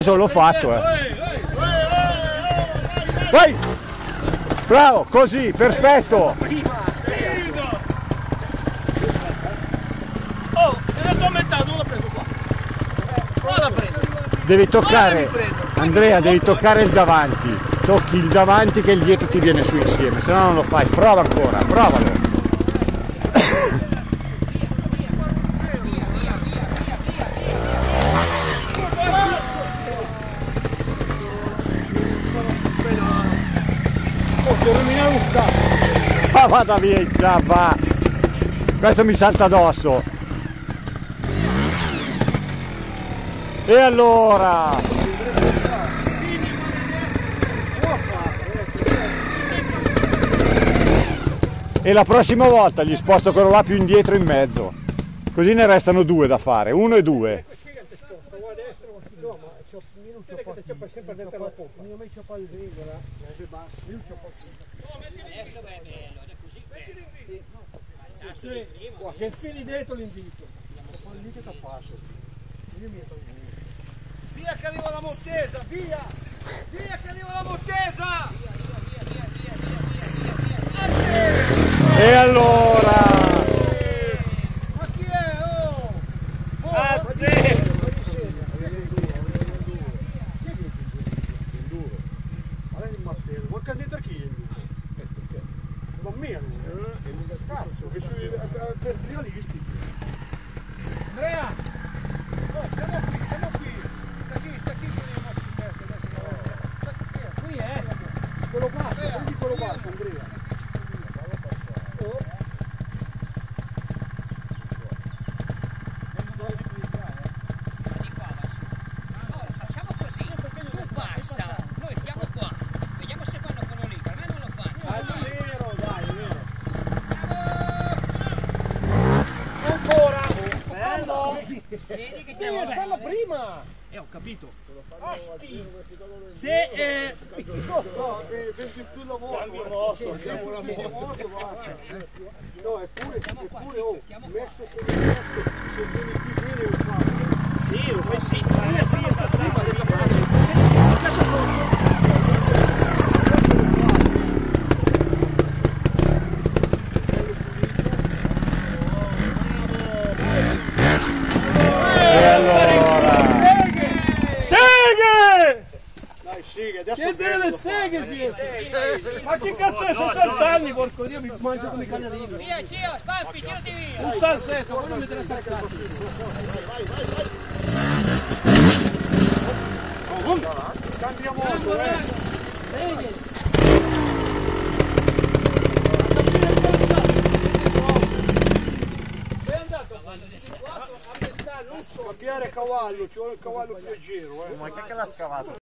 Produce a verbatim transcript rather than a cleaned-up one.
L'ho fatto, eh. Vai! Bravo, così, perfetto! Oh, e la tua metà non l'ho preso qua. Non l'ho preso. Devi toccare, Andrea, devi toccare il davanti. Tocchi il davanti che il dietro ti viene su insieme, se no non lo fai. Prova ancora, provalo. Ma vada via in ciappa! Questo mi salta addosso! E allora? E la prossima volta gli sposto quello là più indietro in mezzo. Così ne restano due da fare, uno e due. Adesso è bello, è così bello. Sì, che fili dentro l'invito. Lì che t'appasso. Io mi metto in via che arriva la Montesa, via! Via che arriva la Montesa! Via, via, via, via, via, via, via. E allora? Ma chi è? Oh! Grazie! Vuoi candidare chi è? Ma meno, cazzo, che sui realisti. Andrea! Oh, stiamo qui, stiamo qui. Sta qui, sta qui con i nostri testi adesso. Sta qui. Qui è? Quello basso, prendi quello basso, Andrea. Allora facciamo così, tu passa, noi stiamo qua, vediamo se fanno quello lì, per me non lo fanno. È vero, dai, è vero. Ancora! Bello! Vedi che Devi farlo prima! Eh, ho capito. Osti! Se eh, No, pensi tu la moto. Andiamo la moto, no, eppure, eppure, oh, messo come messo, se vieni qui bene lo fai. sì, lo fai sì, ma è finita prima di capo sotto. Seghe, adesso Che delle seghe siete? Ma che cazzo è sessanta anni, porco Dio, mi mangio come i canarini. Via, Cio, spampi, tirati via. Un salsetto, poi non mi te la staccare. vai, vai. Cambia moto, eh. Seghe. Sei andato a metà, non so. Cambiare cavallo, ci vuole il cavallo più leggero, eh. Ma che l'ha scavato?